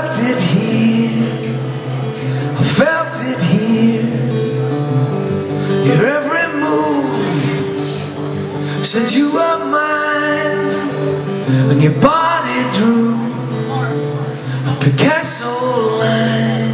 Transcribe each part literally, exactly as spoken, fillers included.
felt it here, I felt it here. Your every move said you were mine, and your body drew a Picasso line.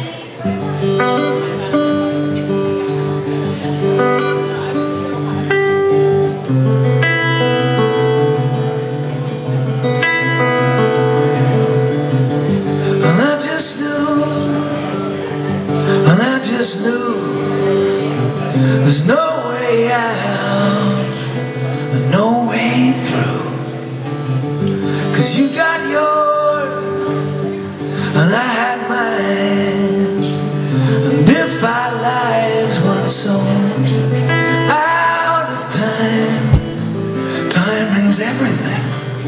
And I just knew, and I just knew there's no way out, and no way through. 'Cause you got yours, and I had mine. And if our lives weren't so out of time, timing's everything.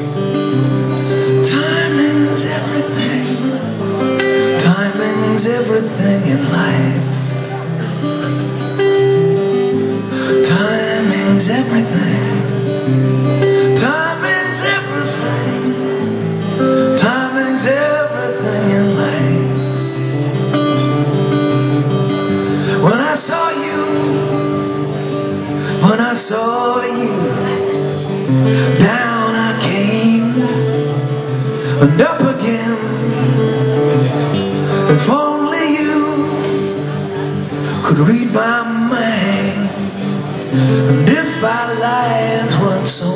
Timing's everything. Timing's everything in life. Timing's everything. Timing's everything. Timing's everything in life. When I saw you, when I saw you, down I came and up again. If only you could read my mind, and if our lives weren't so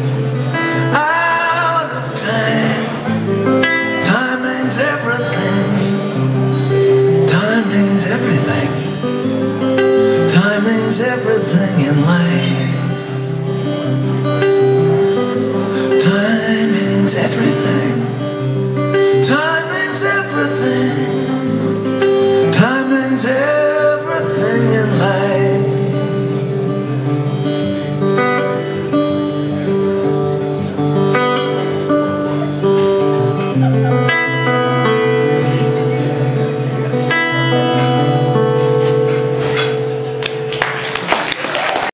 out of time, timing's everything. Timing's everything. Timing's everything in life. Timing's everything.